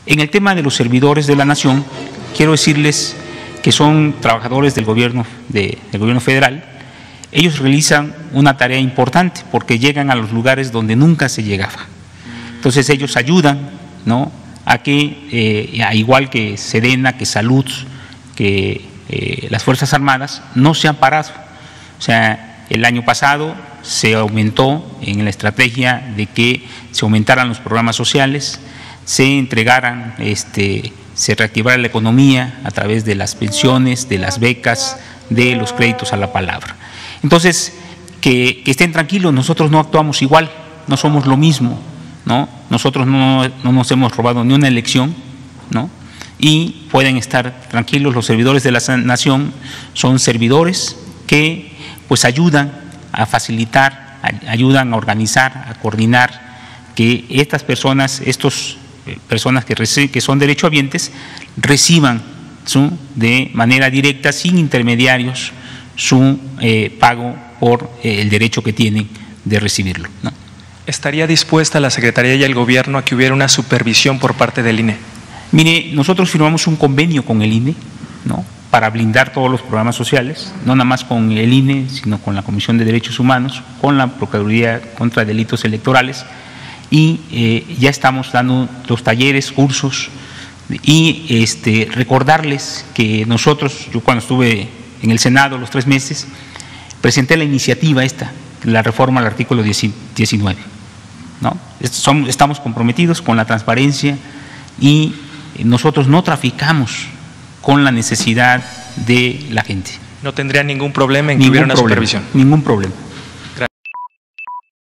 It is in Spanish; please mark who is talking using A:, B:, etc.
A: En el tema de los servidores de la Nación, quiero decirles que son trabajadores del gobierno federal. Ellos realizan una tarea importante porque llegan a los lugares donde nunca se llegaba. Entonces ellos ayudan, ¿no?, a que, a igual que Sedena, que Salud, que las Fuerzas Armadas, no se han parado. O sea, el año pasado se aumentó en la estrategia de que se aumentaran los programas sociales, se entregaran, se reactivara la economía a través de las pensiones, de las becas, de los créditos a la palabra. Entonces, que estén tranquilos, nosotros no actuamos igual, no somos lo mismo, ¿no? Nosotros no nos hemos robado ni una elección, ¿no? Y pueden estar tranquilos, los servidores de la Nación son servidores que pues ayudan a facilitar, ayudan a organizar, a coordinar que estas personas, personas que son derechohabientes reciban de manera directa, sin intermediarios, su pago por el derecho que tienen de recibirlo, ¿no?
B: ¿Estaría dispuesta la Secretaría y el Gobierno a que hubiera una supervisión por parte del INE?
A: Mire, nosotros firmamos un convenio con el INE, ¿no?, para blindar todos los programas sociales, no nada más con el INE, sino con la Comisión de Derechos Humanos, con la Procuraduría contra Delitos Electorales, y ya estamos dando los talleres, cursos, y recordarles que nosotros, yo cuando estuve en el Senado los 3 meses, presenté la iniciativa la reforma al artículo 19, ¿no? Estamos comprometidos con la transparencia y nosotros no traficamos con la necesidad de la gente.
B: ¿No tendría ningún problema en que hubiera una supervisión?
A: Ningún problema.